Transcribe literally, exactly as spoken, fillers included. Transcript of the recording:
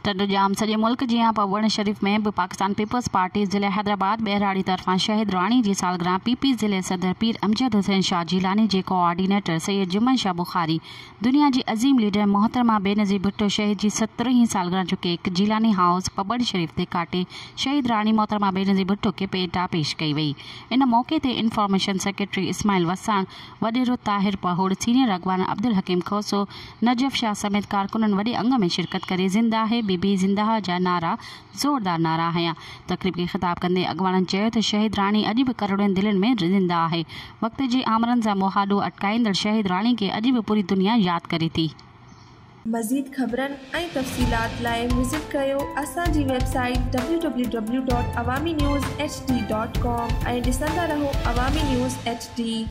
टंडुजाम सॼे मुल्क जी पवण शरीफ में भी पाकिस्तान पीपल्स पार्टी ज़िले हैदराबाद बहराड़ी तरफां शहीद राणी की सालगिरह पीपी ज़िले सदर पीर अमजद हुसैन शाह जीलानी के कोऑर्डिनेटर सैयद जुमन शाह बुखारी दुनिया की अजीम लीडर मोहतरमा बेनज़ीर भुट्टो शहीद की सत्रहीं सालगिरह जो केक जीलानी हाउस पबड़ शरीफ ते काटे शहीद राणी मोहतरमा बेनज़ीर भुट्टो के पेटा पेश कई वई। इन मौके ते इंफॉर्मेशन सेक्रेटरी इस्माइल वसाण वडेरो ताहिर पहोड़ सीनियर अगवान अब्दुल हकीम खोसो नजफ शाह समेत कारकुनन वडे अंग में शिरकत करे जिंदा है बीबी जिंदा जा नारा ज़ोरदार नारा हया। तकरीब के खिताब कंदे अगवानन चयो त शहीद राणी अॼु भी करोड़न दिलनि में जिंदा है। वक्त जे आमरन सां मुहाडो अटकाईंदड़ शहीद राणी के अॼु भी पूरी दुनिया याद करे थी। मज़ीद ख़बरन ऐं तफ़सीलात लाइ विज़िट कयो असांजी website W W W dot Awami news H D dot com ऐं ॾिसंदा रहो अवामी न्यूज़ एच डी।